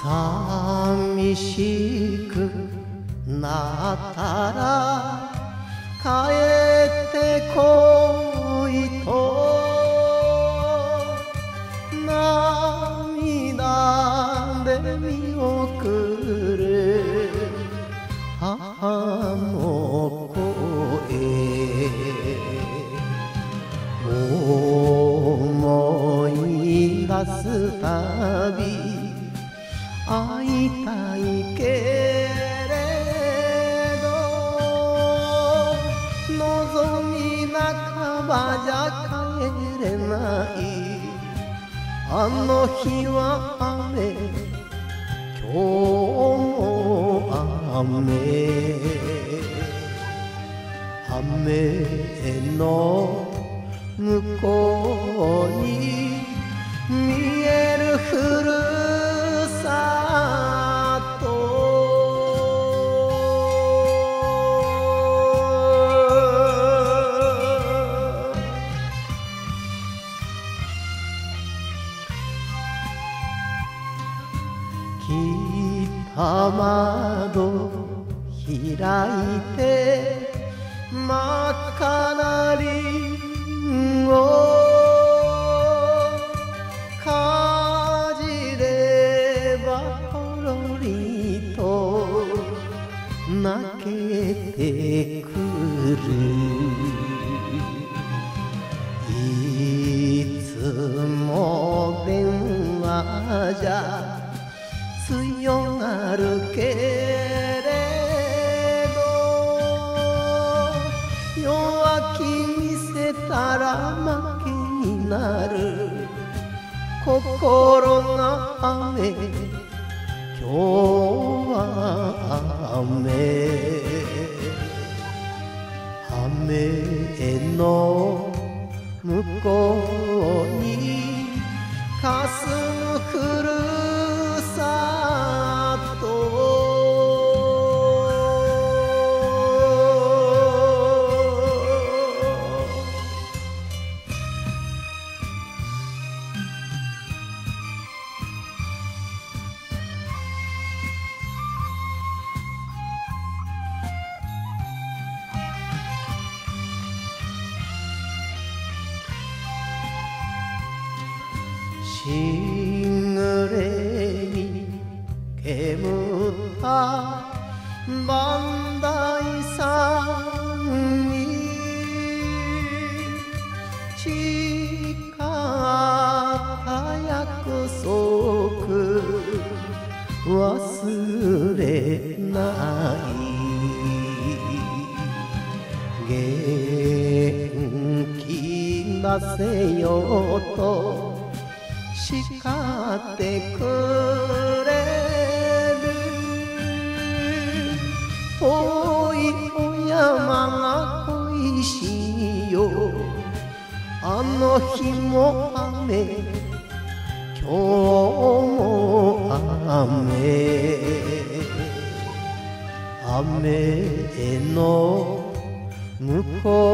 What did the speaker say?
寂しくなったら帰ってこいと涙で見送る母の声思い出すたび会いたいけれど望み半ばじゃ帰れないあの日は雨今日も雨の向こうに見えるふるさと北窓開いて真っ赤なリンゴかじればほろりと泣けてくるいつも電話じゃ強がるけれど弱気見せたら負けになる心が雨今日は雨の向こうに霞むふるさとしぐれに煙った磐梯山に誓った約束忘れない元気出せよと叱ってくれる遠いお山が恋しいよあの日も雨今日も雨の向こう